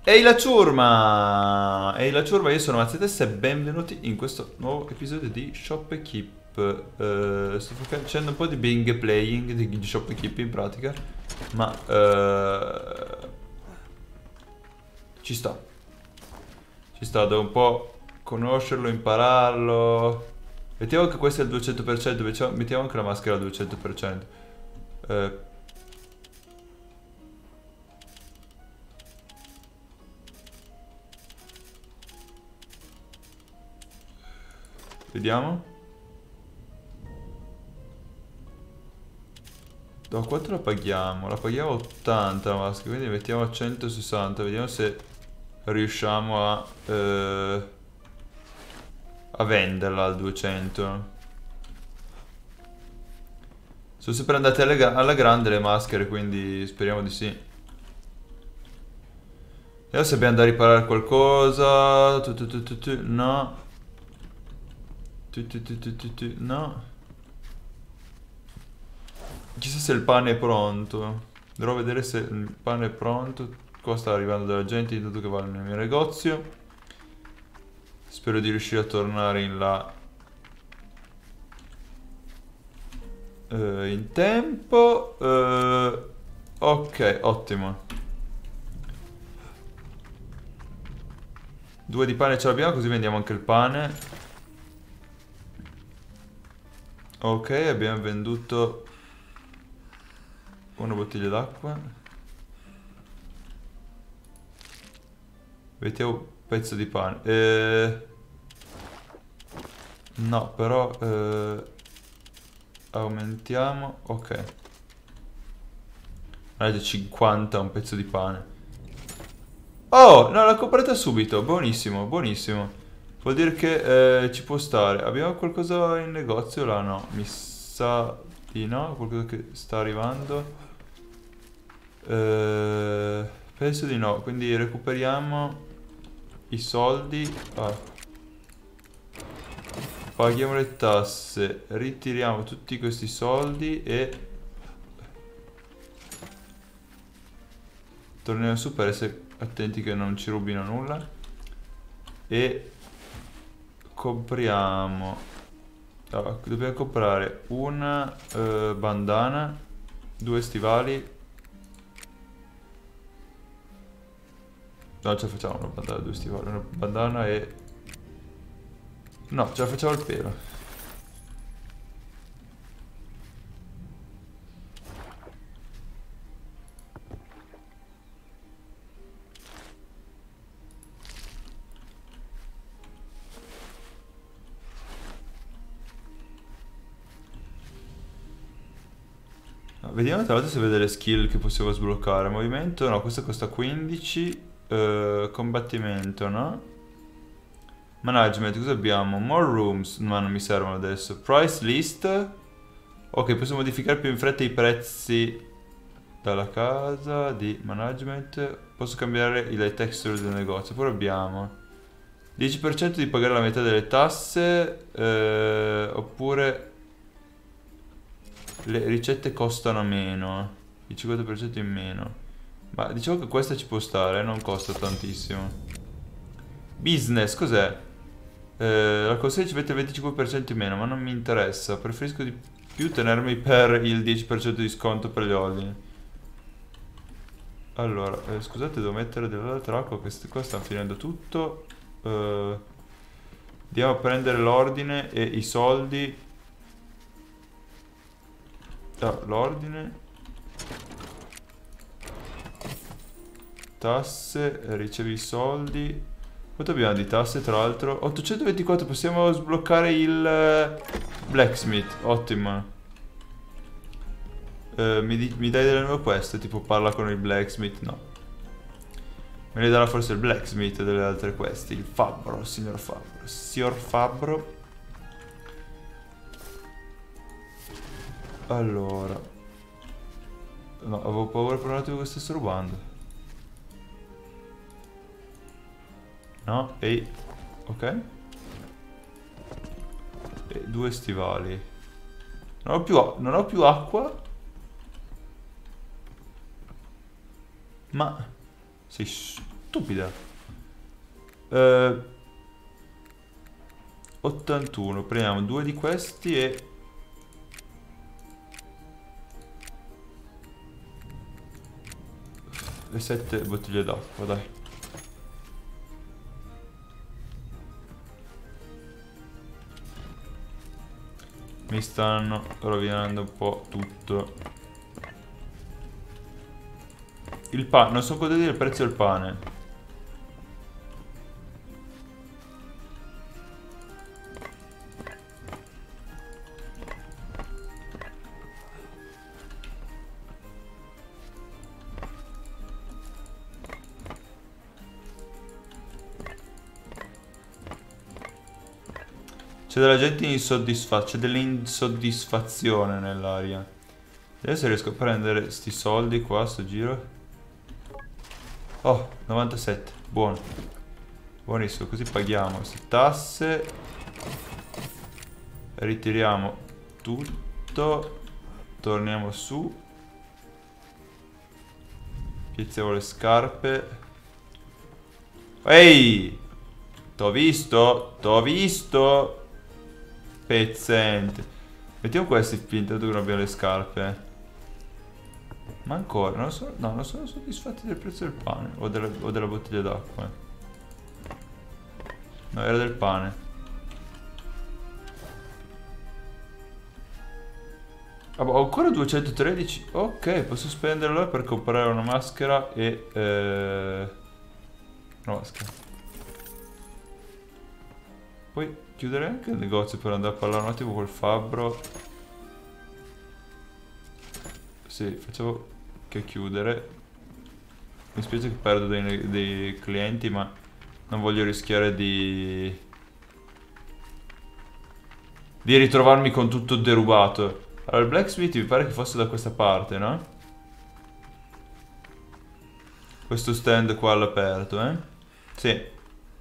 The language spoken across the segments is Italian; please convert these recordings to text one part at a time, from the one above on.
Ehi la ciurma! Ehi la ciurma, io sono Mazzetessa e benvenuti in questo nuovo episodio di Shop Keep. Sto facendo un po' di Bing playing di Shop Keep in pratica, ma ci sta. Ci sta, devo un po' conoscerlo, impararlo. Mettiamo che questo è il 200%, mettiamo anche la maschera al 200%. Eh, Vediamo. Da quanto la paghiamo? La paghiamo 80 la maschera, quindi mettiamo a 160. Vediamo se riusciamo a venderla al 200. Sono sempre andate alla grande le maschere, quindi speriamo di sì. Vediamo se abbiamo da riparare qualcosa. No. No. Chissà se il pane è pronto. Dovrò vedere se il pane è pronto. Qua sta arrivando della gente intanto che va nel mio negozio. Spero di riuscire a tornare in là in tempo. Ok, ottimo. 2 di pane ce l'abbiamo, così vendiamo anche il pane. Ok, abbiamo venduto una bottiglia d'acqua. Mettiamo un pezzo di pane. No, però aumentiamo. Ok. Guardate, 50 un pezzo di pane. Oh, no, l'ho comprata subito. Buonissimo, buonissimo. Vuol dire che ci può stare. Abbiamo qualcosa in negozio là? No, mi sa di no. Qualcosa che sta arrivando. Penso di no. Quindi recuperiamo i soldi. Paghiamo le tasse. Ritiriamo tutti questi soldi e torniamo su per essere attenti che non ci rubino nulla. E compriamo. Dobbiamo comprare una bandana, 2 stivali. No, ce la facciamo una bandana, 2 stivali, una bandana e... No, ce la facciamo al pelo. Vediamo tra l'altro se vede le skill che possiamo sbloccare. Movimento, no, questo costa 15. Combattimento, no? Management, cosa abbiamo? More rooms, ma non mi servono adesso. Price list. Ok, posso modificare più in fretta i prezzi dalla casa di management. Posso cambiare le texture del negozio. Poi abbiamo 10% di pagare la metà delle tasse. Oppure le ricette costano meno. Il 50% in meno. Ma diciamo che questa ci può stare, non costa tantissimo. Business, cos'è? La consegna ci mette il 25% in meno, ma non mi interessa. Preferisco di più tenermi per il 10% di sconto per gli ordini. Allora, scusate, devo mettere dell'altra acqua, queste qua stanno finendo tutto. Andiamo a prendere l'ordine e i soldi. L'ordine. Tasse, ricevi i soldi. Quanto abbiamo di tasse tra l'altro? 824, possiamo sbloccare il blacksmith, ottimo. Mi dai delle nuove quest? Tipo parla con il blacksmith? No. Me ne darà forse il blacksmith delle altre quest. Il fabbro, signor fabbro. Signor fabbro. Allora. No, avevo paura per un attimo che stesse rubando. No, ehi. Ok. E 2 stivali. Non ho più acqua. Ma sei stupida. 81. Prendiamo 2 di questi e... le 7 bottiglie d'acqua, dai. Mi stanno rovinando un po' tutto. Il pane, non so cosa dire il prezzo del pane. C'è della gente insoddisfatta, c'è dell'insoddisfazione nell'aria. Vediamo se riesco a prendere sti soldi qua, sto giro. Oh, 97, buono. Buonissimo, così paghiamo queste tasse. Ritiriamo tutto. Torniamo su. Piazziamo le scarpe. Ehi! T'ho visto, t'ho visto. Pezzente. Mettiamo questi finta che non abbiamo le scarpe. Ma ancora, non sono, no, non sono soddisfatti del prezzo del pane o della bottiglia d'acqua. No, era del pane. Ah, ho ancora 213. Ok, posso spenderlo per comprare una maschera e... una maschera. Poi chiudere anche il negozio per andare a parlare un attimo col fabbro. Sì, facciamo che chiudere. Mi spiace che perdo dei clienti, ma non voglio rischiare di ritrovarmi con tutto derubato. Allora, il blacksmith mi pare che fosse da questa parte, no? Questo stand qua all'aperto, eh? Sì.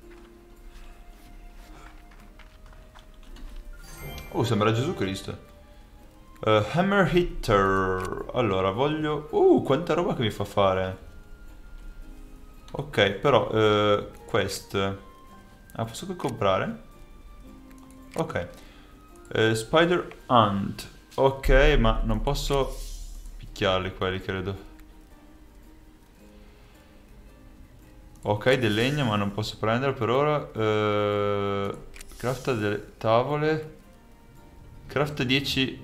Oh, sembra Gesù Cristo. Hammer hitter. Allora, voglio... quanta roba che mi fa fare. Ok, però... quest. Ah, posso che comprare? Ok. Spider Hunt. Ok, ma non posso picchiarli quelli, credo. Ok, del legno, ma non posso prenderlo per ora. Crafta delle tavole. Crafta 10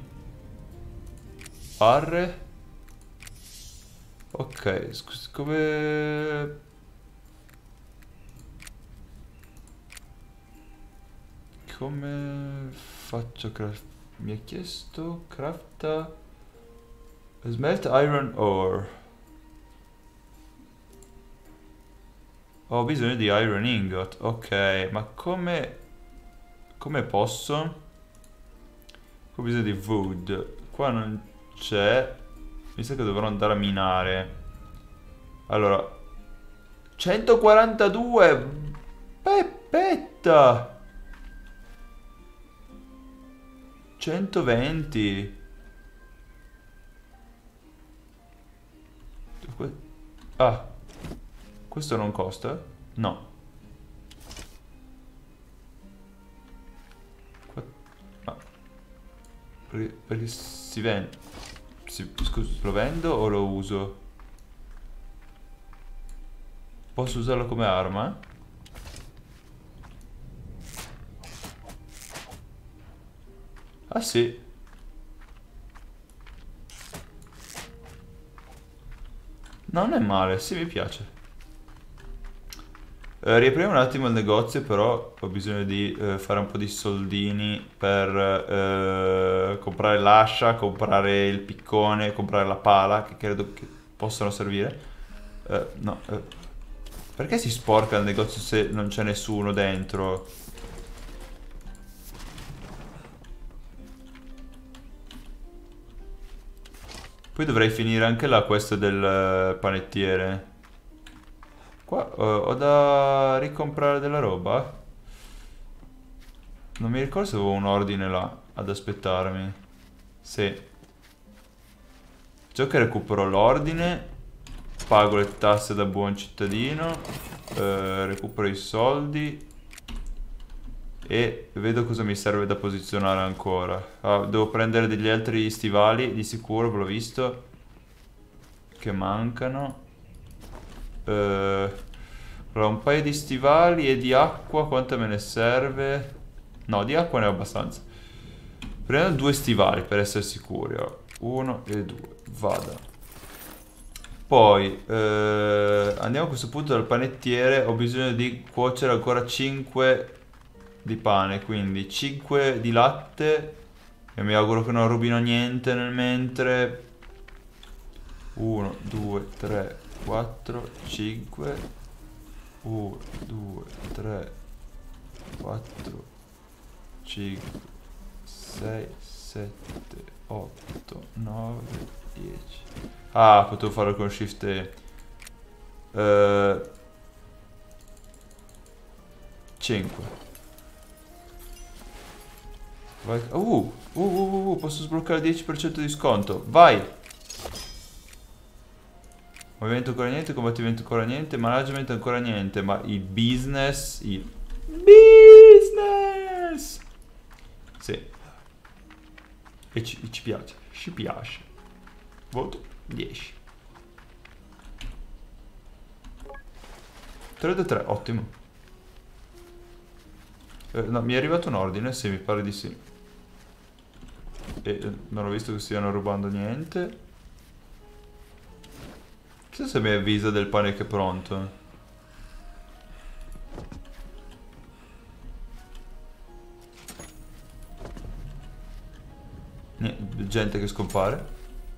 barre. Ok, scusi, come... come faccio mi ha chiesto crafta smelt iron ore. Ho bisogno di iron ingot. Ok, ma come posso? Ho bisogno di wood. Qua non c'è. Mi sa che dovrò andare a minare. Allora 142. Peppetta. 120. Ah, questo non costa? No. Ah. Perché si vende? Scusa, lo vendo o lo uso? Posso usarlo come arma? Ah sì. Non è male, sì, mi piace. Riapriamo un attimo il negozio, però ho bisogno di fare un po' di soldini per comprare l'ascia, comprare il piccone, comprare la pala, che credo che possano servire. No, perché si sporca il negozio se non c'è nessuno dentro? Poi dovrei finire anche la quest del panettiere. Qua ho da ricomprare della roba. Non mi ricordo se avevo un ordine là ad aspettarmi. Sì. Ciò che recupero l'ordine. Pago le tasse da buon cittadino. Recupero i soldi. E vedo cosa mi serve da posizionare ancora. Devo prendere degli altri stivali, di sicuro, ve l'ho visto. Che mancano. Allora, un paio di stivali e di acqua, quanto me ne serve? No, di acqua ne ho abbastanza. Prendiamo 2 stivali per essere sicuri. 1 e 2, vada. Poi andiamo a questo punto dal panettiere. Ho bisogno di cuocere ancora 5 di pane, quindi 5 di latte. E mi auguro che non rubino niente nel mentre. 1, 2, 3, 4, 5. 1, 2, 3, 4, 5, 6, 7, 8, 9, 10. Ah, potevo farlo con Shift E. 5. Vai. Posso sbloccare il 10% di sconto. Vai. Movimento ancora niente, combattimento ancora niente, management ancora niente, ma il business, il business. Sì. E ci piace, ci piace. Voto 10. 3 da 3, ottimo. No, mi è arrivato un ordine, sì, mi pare di sì. E non ho visto che stiano rubando niente. Chissà se mi avvisa del pane che è pronto. Niente, gente che scompare.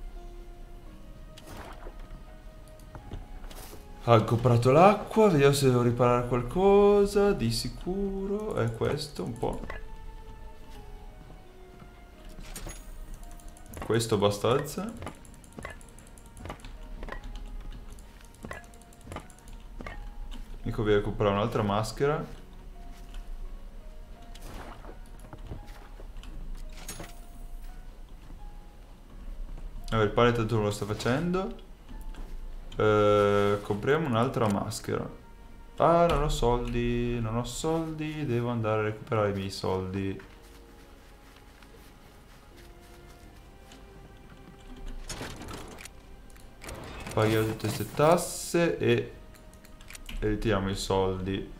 Ho comprato l'acqua, vediamo se devo riparare qualcosa. Di sicuro è questo un po'. Questo abbastanza. Mi conviene comprare un'altra maschera. Allora, il pane tanto non lo sta facendo. Compriamo un'altra maschera. Ah, non ho soldi, non ho soldi, devo andare a recuperare i miei soldi. Paghiamo tutte queste tasse e ritiriamo i soldi.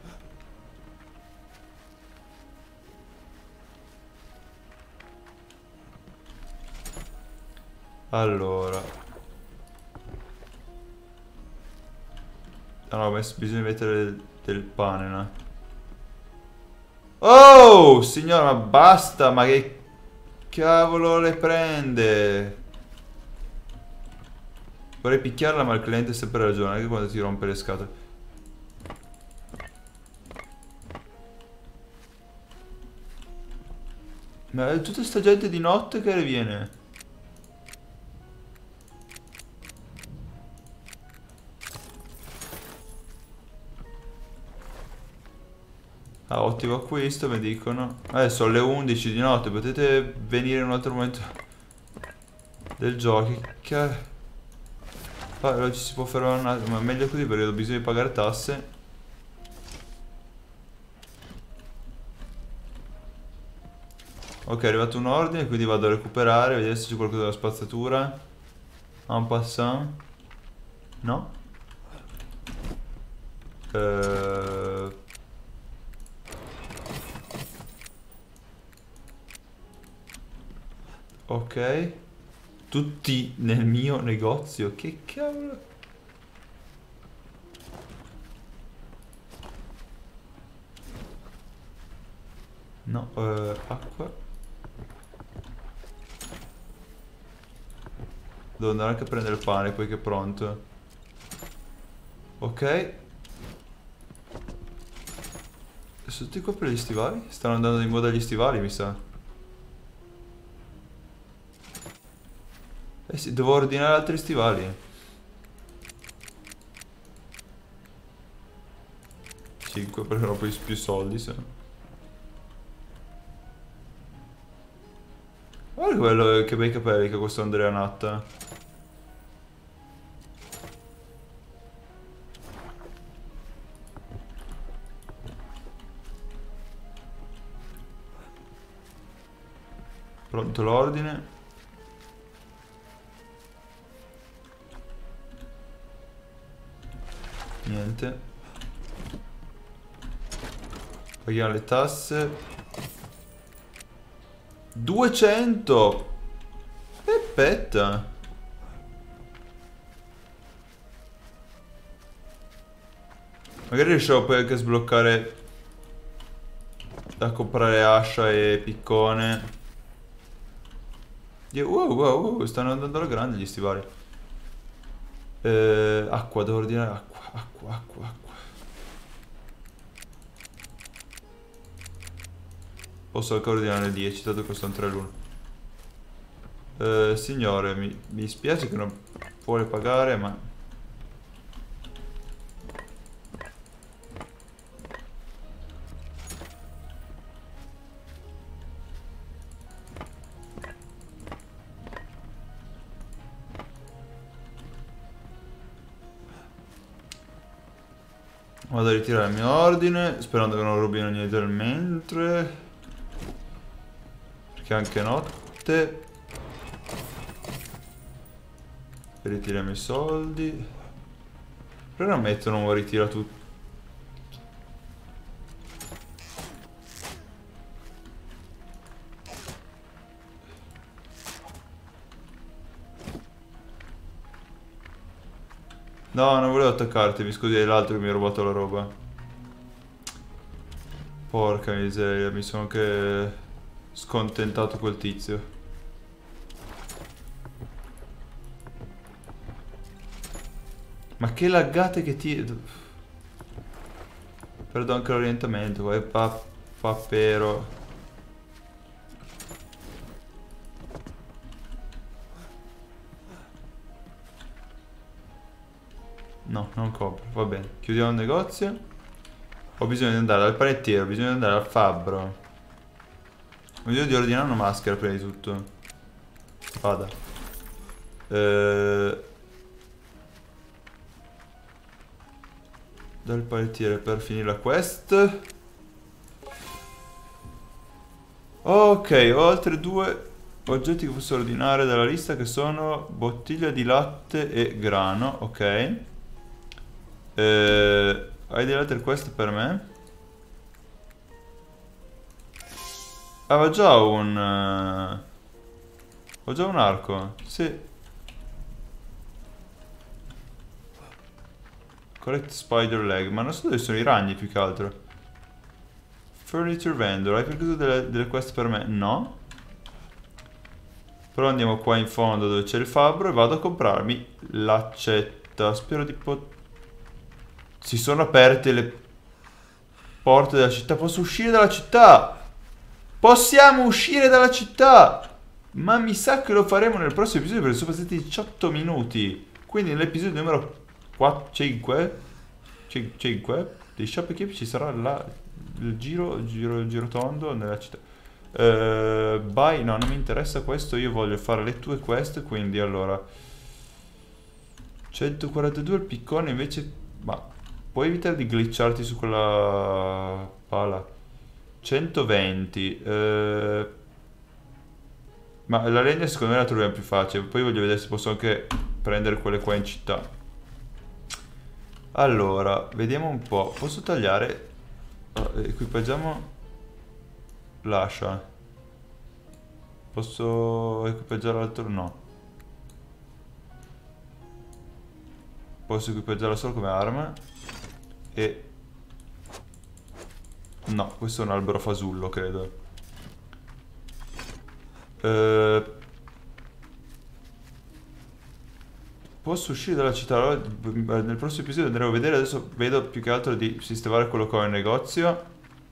Allora. Ah no, bisogna mettere del pane, no? Oh, signora, ma basta, ma che cavolo le prende? Vorrei picchiarla, ma il cliente ha sempre ragione, anche quando ti rompe le scatole. Ma è tutta sta gente di notte che viene. Ah, ottimo acquisto, mi dicono. Sono le 11 di notte, potete venire in un altro momento del gioco. Allora ci si può fermare un attimo, ma meglio così perché ho bisogno di pagare tasse. Ok, è arrivato un ordine, quindi vado a recuperare, vedere se c'è qualcosa della spazzatura. En passant. No? Ok. Tutti nel mio negozio. Che cavolo? No, acqua. Devo andare anche a prendere il pane poi che è pronto. Ok. Sono tutti qua per gli stivali? Stanno andando di moda gli stivali, mi sa. Eh sì, devo ordinare altri stivali. 5 perché non ho poi più soldi, se no. Guarda che bello, che bei capelli che ha questo Andrea Natta. Pronto l'ordine. Niente. Paghiamo le tasse. 200. Aspetta. Magari riusciamo poi anche a sbloccare da comprare ascia e piccone. Wow, stanno andando alla grande gli stivali. Acqua, devo ordinare acqua. Posso anche ordinare 10, dato che costano 3 l'uno. Signore, mi spiace che non vuole pagare, ma... Vado a ritirare il mio ordine, sperando che non rubino niente nel mentre. Perché è anche notte. Ritiriamo i soldi. Perché non mettono un ritira tutto? No, non volevo attaccarti, mi scusi, è l'altro che mi ha rubato la roba. Porca miseria, mi sono anche scontentato quel tizio. Ma che laggate che ti... Perdo anche l'orientamento, poi pappero. No, non compro, va bene. Chiudiamo il negozio. Ho bisogno di andare dal panettiere, ho bisogno di andare al fabbro. Ho bisogno di ordinare una maschera prima di tutto. Vada. Dal panettiere per finire la quest. Ok, ho altri 2 oggetti che posso ordinare dalla lista, che sono bottiglia di latte e grano. Ok. Hai delle altre quest per me? Avevo già un... ho già un arco. Sì. Collect spider leg. Ma non so dove sono i ragni più che altro. Furniture vendor. Hai qualcosa delle quest per me? No. Però andiamo qua in fondo dove c'è il fabbro e vado a comprarmi l'accetta. Spero di poter... Si sono aperte le porte della città. Posso uscire dalla città! Possiamo uscire dalla città! Ma mi sa che lo faremo nel prossimo episodio, perché sono passati 18 minuti. Quindi nell'episodio numero 5 di Shopkeep ci sarà il giro tondo nella città. Bye, no, non mi interessa questo. Io voglio fare le tue quest. Quindi allora 142 il piccone invece. Ma puoi evitare di glitcharti su quella pala? 120. Ma la legna secondo me la troviamo più facile. Poi voglio vedere se posso anche prendere quelle qua in città. Allora, vediamo un po'. Posso tagliare? Equipaggiamo l'ascia. Posso equipaggiare l'altro? No. Posso equipaggiarla solo come arma. E... no, questo è un albero fasullo, credo. Posso uscire dalla città? Allora, nel prossimo episodio andremo a vedere. Adesso vedo più che altro di sistemare quello che ho in negozio.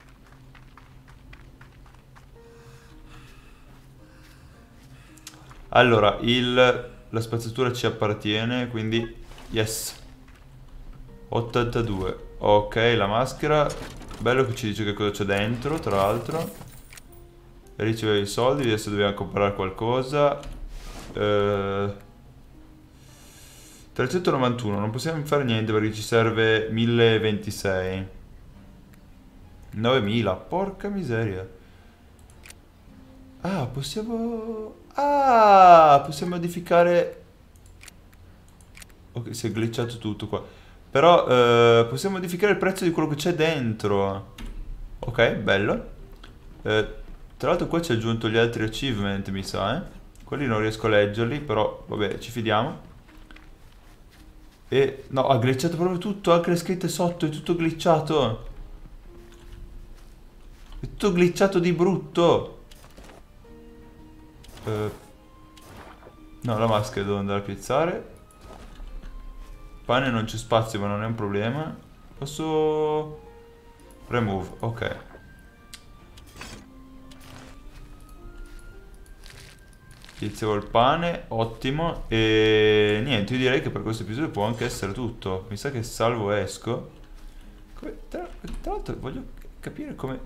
Allora, la spazzatura ci appartiene, quindi yes. 82. Ok, la maschera. Bello che ci dice che cosa c'è dentro, tra l'altro. Ricevere i soldi, adesso dobbiamo comprare qualcosa. 391, non possiamo fare niente perché ci serve 1026. 9000, porca miseria. Ah, possiamo... Ah, possiamo modificare... Ok, si è glitchato tutto qua. Però possiamo modificare il prezzo di quello che c'è dentro. Ok, bello. Tra l'altro qua ci ha aggiunto gli altri achievement, mi sa, eh. Quelli non riesco a leggerli, però vabbè, ci fidiamo. E... No, ha glitchato proprio tutto, anche le scritte sotto, è tutto glitchato. È tutto glitchato di brutto. Eh, no, la maschera devo andare a piazzare. Pane non c'è spazio, ma non è un problema. Posso... Remove, ok. Iniziamo il pane, ottimo. E niente, io direi che per questo episodio può anche essere tutto. Mi sa che salvo e esco. Tra l'altro voglio capire come...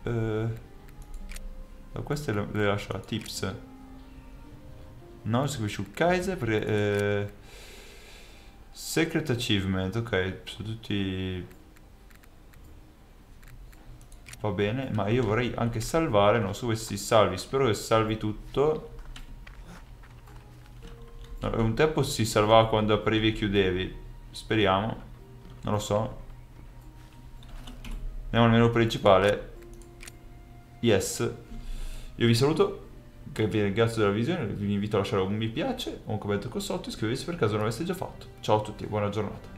queste le lascio a tips. No, seguisci un Kaiser perché... Secret Achievement, ok, sono tutti... Va bene, ma io vorrei anche salvare, non so se si salvi, spero che salvi tutto. No, un tempo si salvava quando aprivi e chiudevi, speriamo, non lo so. Andiamo al menu principale. Yes. Io vi saluto, che vi ringrazio della visione, vi invito a lasciare un mi piace o un commento qua sotto, iscrivetevi se per caso non l'aveste già fatto. Ciao a tutti, buona giornata.